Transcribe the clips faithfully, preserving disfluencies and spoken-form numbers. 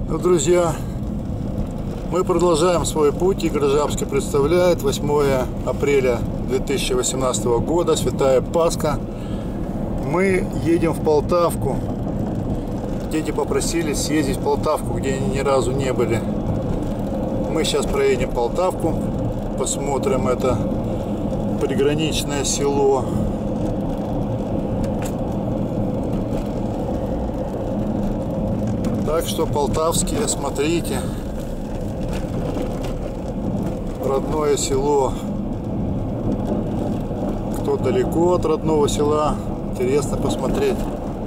Ну, друзья, мы продолжаем свой путь. Игорь Жабский представляет восьмое апреля две тысячи восемнадцатого года, Святая Пасха. Мы едем в Полтавку. Дети попросили съездить в Полтавку, где они ни разу не были. Мы сейчас проедем Полтавку, посмотрим это приграничное село. Так что, полтавские, смотрите, родное село. Кто далеко от родного села, интересно посмотреть.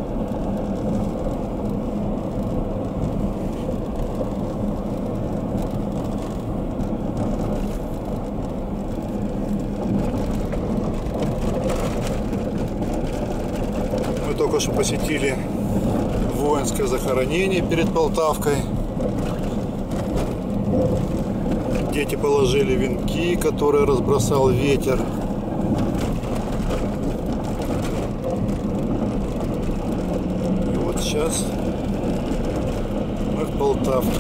Мы только что посетили воинское захоронение перед Полтавкой. Дети положили венки, которые разбросал ветер. И вот сейчас мы в Полтавке.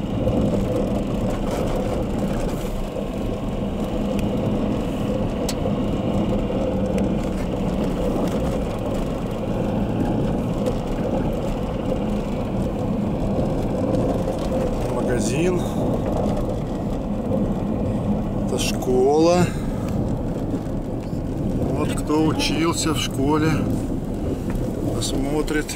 Магазин. Это школа. Вот кто учился в школе, посмотрит.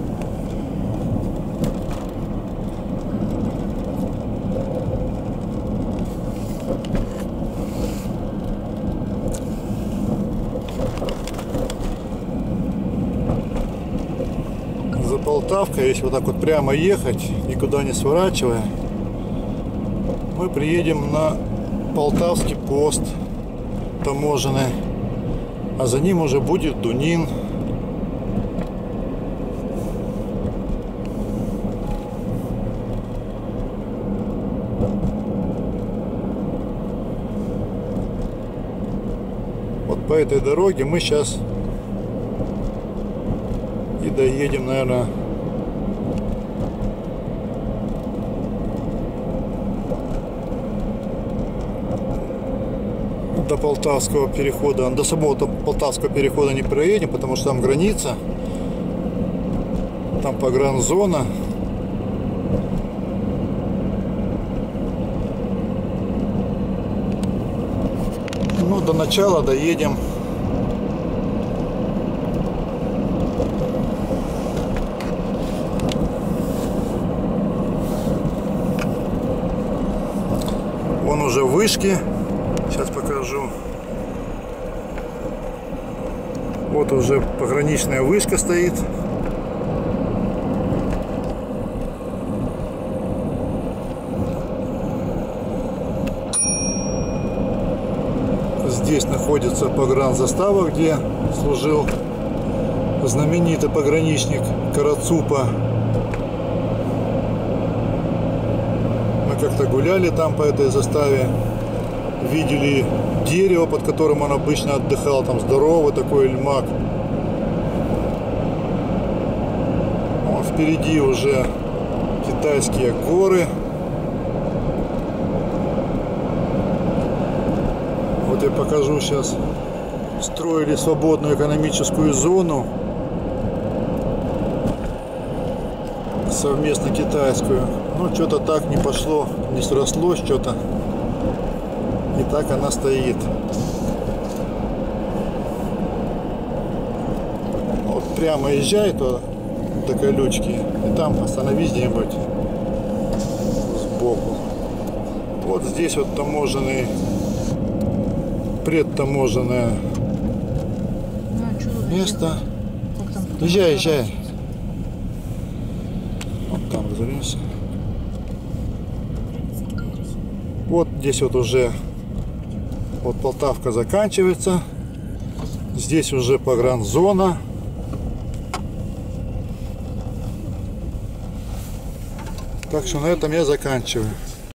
За Полтавкой, если вот так вот прямо ехать, никуда не сворачивая, мы приедем на Полтавский пост таможенный, а за ним уже будет Дунин. Вот по этой дороге мы сейчас и доедем, наверное, до Полтавского перехода. До самого Полтавского перехода не проедем, потому что там граница, там погранзона. Ну, до начала доедем. Вон уже вышки. Сейчас покажу. Вот уже пограничная вышка стоит. Здесь находится погранзастава, где служил знаменитый пограничник Карацупа. Мы как-то гуляли там по этой заставе. Видели дерево, под которым он обычно отдыхал, там здоровый такой эльмак. Вон впереди уже китайские горы. Вот я покажу сейчас. Строили свободную экономическую зону, совместно китайскую. Но что-то так не пошло, не срослось что-то. И так она стоит. Вот прямо езжай то до колючки, и там остановись где-нибудь сбоку. Вот здесь вот таможенный, предтаможенное место. Езжай, езжай. Вот там развернешься. Вот здесь вот уже вот Полтавка заканчивается. Здесь уже погранзона. Так что на этом я заканчиваю.